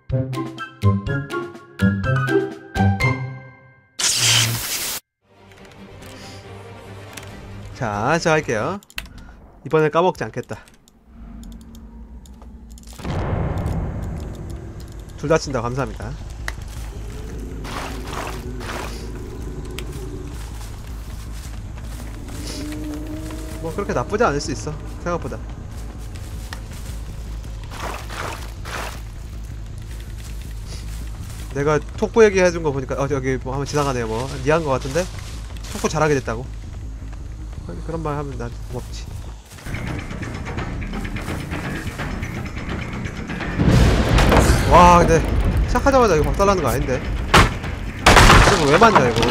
자, 시작할게요. 이번엔 까먹지 않겠다. 둘 다 친다. 감사합니다. 뭐 그렇게 나쁘지 않을 수 있어. 생각보다. 내가 톡구 얘기 해준 거 보니까 여기 뭐 한번 지나가네요. 뭐 니한 거 같은데 톡구 잘하게 됐다고. 그런 말 하면 난 고맙지. 와, 근데 시작하자마자 이거 박살나는 거 아닌데. 이거 왜 맞냐 이거.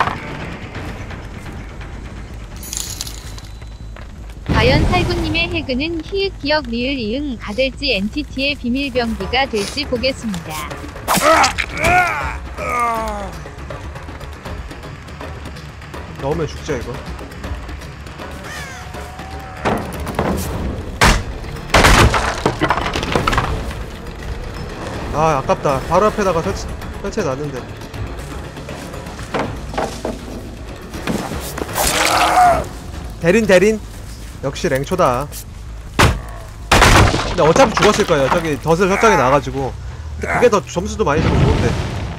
과연 살구님의 해그는 히읗 기억 리을 이응 가될지 엔티티의 비밀병기가 될지 보겠습니다. 넣으면 죽죠 이거. 아, 아깝다. 바로 앞에다가 설치해놨는데. 대린 역시 랭초다. 근데 어차피 죽었을 거예요. 저기 덫을 설정해 놔가지고. 근데 그게 더 점수도 많이 주고 좋은데.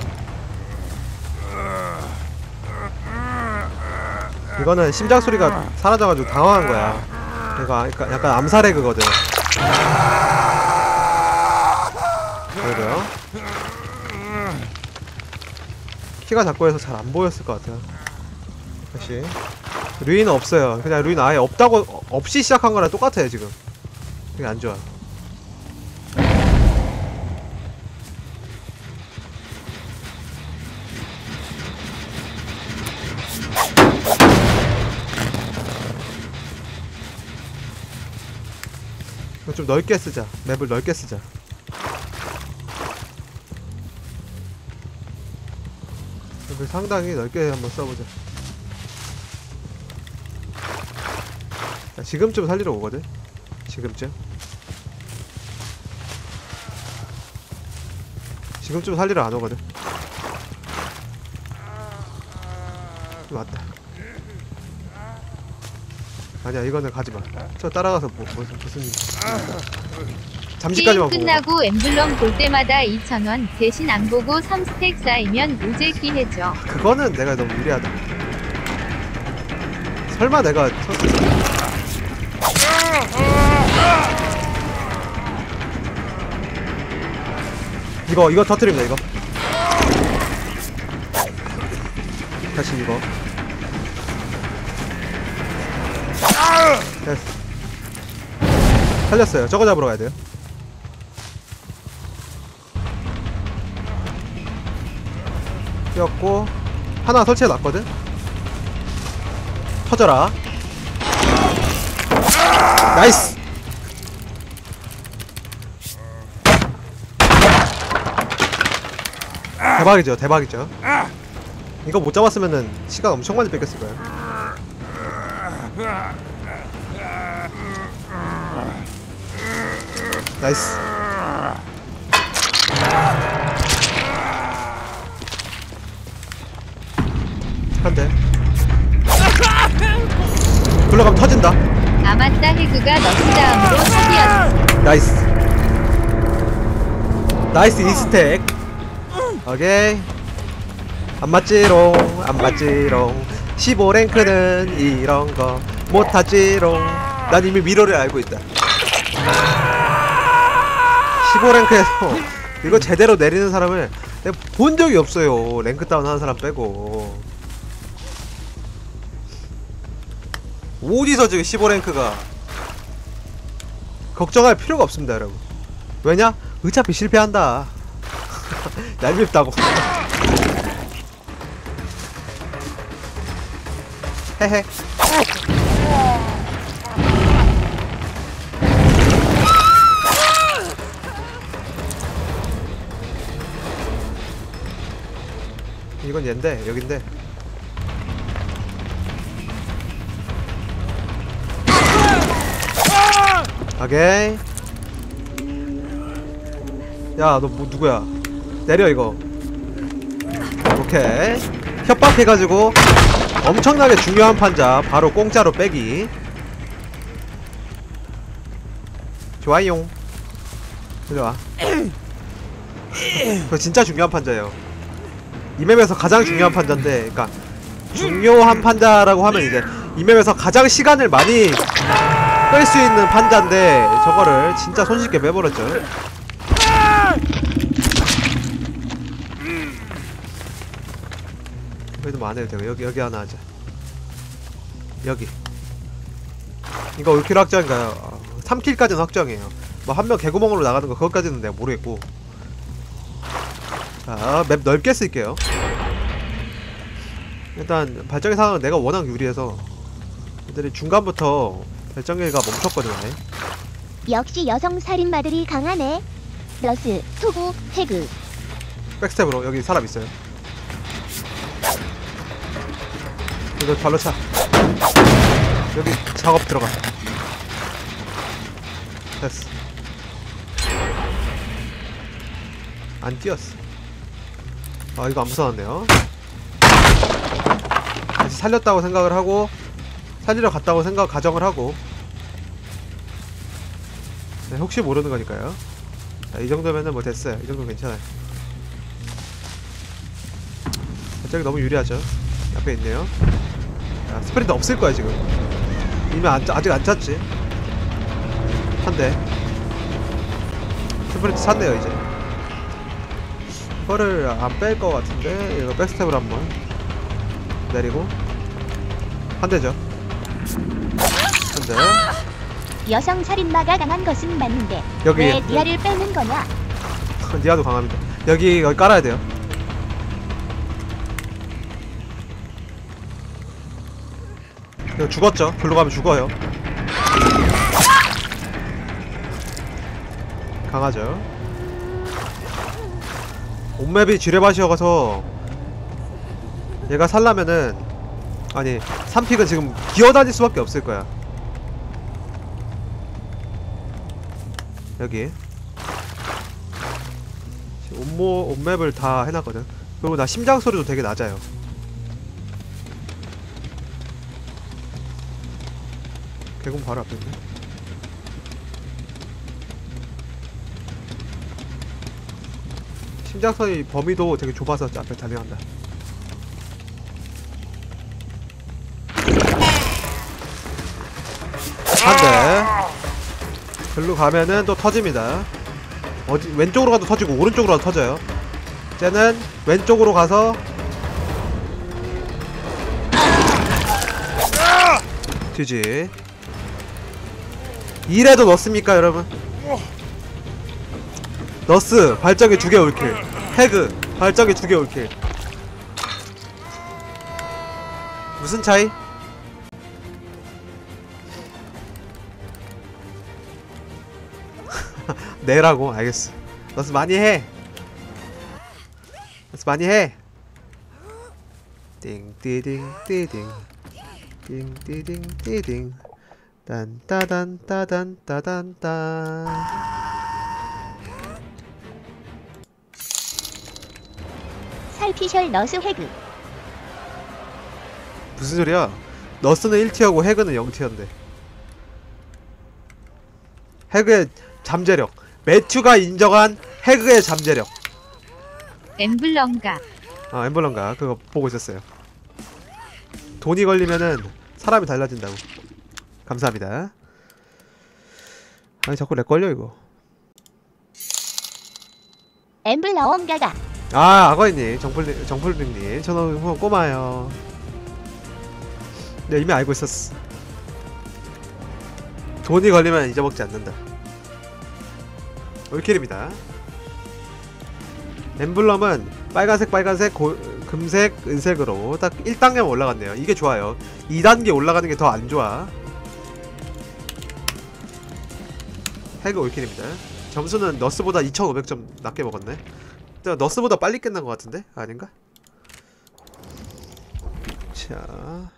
이거는 심장 소리가 사라져가지고 당황한 거야. 그러니까 약간 암살의 그거든. 그래도요. 키가 작고 해서 잘 안 보였을 것 같아요. 다시. 루인은 없어요. 그냥 루인 아예 없이 시작한 거랑 똑같아요 지금. 되게 안 좋아. 이거 좀 넓게 쓰자. 맵을 넓게 쓰자. 맵을 상당히 넓게 한번 써보자. 자, 지금쯤 살리러 오거든? 지금쯤 살리러 안 오거든? 맞다. 아니야, 이거는 가지마. 저 따라가서 무슨 잠시까지만 게임 끝나고 엠블럼 볼 때마다 2,000원 대신 안 보고 3스택 쌓이면 우재끼 해줘. 그거는 내가 너무 무리하다. 설마 내가 이거 터뜨립니다. 이거 다시 이거 됐어. 살렸어요. 저거 잡으러 가야 돼요. 뛰었고 하나 설치해 놨거든. 터져라. 나이스. 대박이죠. 대박이죠. 이거 못 잡았으면은 시간 엄청 많이 뺏겼을 거야. 나이스. 한 대. 굴러가면 터진다. 아 맞다, 해그가 너스다음으로 사기였어. 나이스. 나이스 2스택. 오케이. 안 맞지롱. 안 맞지롱. 15랭크는 이런거 못하지롱. 난 이미 미러를 알고 있다. 15랭크에서 이거 제대로 내리는 사람을 내가 본 적이 없어요. 랭크 다운 하는 사람 빼고. 어디서 지금 15랭크가. 걱정할 필요가 없습니다 여러분. 왜냐? 어차피 실패한다. 얄밉다고. 헤헤. 이건 얜데 여긴데. 오케이. 야, 너 뭐 누구야? 내려 이거. 오케이. 협박해가지고 엄청나게 중요한 판자 바로 공짜로 빼기. 좋아요. 들어와. 그거 진짜 중요한 판자예요. 이 맵에서 가장 중요한 판자인데, 그러니까 중요한 판자라고 하면 이제 이 맵에서 가장 시간을 많이 끌 수 있는 판자인데 저거를 진짜 손쉽게 빼버렸죠. 여기도 뭐 안해도 되고 여기 하나 하자. 여기 이거 5킬 확정인가요? 3킬까지는 확정이에요. 뭐 한 명 개구멍으로 나가는 거 그것까지는 내가 모르겠고. 자, 맵 넓게 쓸게요. 일단 발전기 상황은 내가 워낙 유리해서 애들이 중간부터 발전기가 멈췄거든. 아예. 역시 여성 살인마들이 강하네. 러스, 투구, 해그. 백스텝으로. 여기 사람 있어요. 이거 발로 차. 여기 작업 들어가. 됐어. 안 뛰었어. 아, 이거 안 무서웠네요. 다시 살렸다고 생각을 하고, 살리러 갔다고 가정을 하고. 네, 혹시 모르는 거니까요. 자, 이 정도면은 뭐 됐어요. 이 정도면 괜찮아요. 갑자기 너무 유리하죠. 앞에 있네요. 야, 스프린트 없을 거야 지금. 이미 아직 안 찼지. 한 대. 스프린트 찼네요 이제. 이거를 안 뺄 거 같은데 이거 백스텝을 한번 내리고 한 대죠. 한 대. 여성 살인마가 강한 것은 맞는데 여기 왜 니아를 빼는 거냐? 니아도 강합니다. 여기 깔아야 돼요. 이거 죽었죠? 글로 가면 죽어요. 강하죠. 온맵이 지뢰밭이어서 얘가 살라면은 아니 3픽은 지금 기어다닐 수밖에 없을 거야. 여기 온맵을 다 해놨거든. 그리고 나 심장 소리도 되게 낮아요. 개공 바로 앞에 있네. 심장소리 범위도 되게 좁아서 앞에 달려간다. 한 대. 글로 가면은 또 터집니다. 어디 왼쪽으로 가도 터지고 오른쪽으로 가도 터져요. 쟤는 왼쪽으로 가서 뒤지. 이래도 넣습니까 여러분? 너스 발전기 2개 올킬. 해그 발전기 2개 올킬. 무슨 차이? 내라고? 알겠어. 너스 많이 해. 너스 많이 해. 띵띠딩 띠딩 띵띠딩 띠딩 딴따단 따단 따단 딴. 살피셜 너스 해그. 무슨 소리야? 너스는 1티어고 해그는 0티어인데. 해그의 잠재력. 매튜가 인정한 해그의 잠재력. 엠블럼가. 엠블럼가 그거 보고 있었어요. 돈이 걸리면은 사람이 달라진다고. 감사합니다. 아니 자꾸 렉 걸려 이거. 엠블러엄가가. 악어이님, 정풀님님, 저는 후원 꼬마요. 네, 이미 알고 있었어. 돈이 걸리면 잊어먹지 않는다. 올킬입니다. 엠블럼은 빨간색, 금색, 은색으로 딱 1단계만 올라갔네요. 이게 좋아요. 2단계 올라가는 게 더 안 좋아. 해그 올킬입니다. 점수는 너스보다 2500점 낮게 먹었네. 너스보다 빨리 끝난 것 같은데? 아닌가? 자,